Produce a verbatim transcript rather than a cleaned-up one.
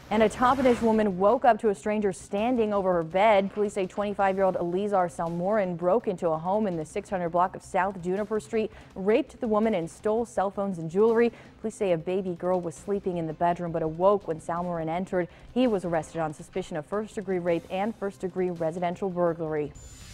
And a Toppenish woman woke up to a stranger standing over her bed. Police say twenty-five-year-old Elizar Salmorin broke into a home in the six hundred block of South Juniper Street, raped the woman and stole cell phones and jewelry. Police say a baby girl was sleeping in the bedroom but awoke when Salmorin entered. He was arrested on suspicion of first-degree rape and first-degree residential burglary.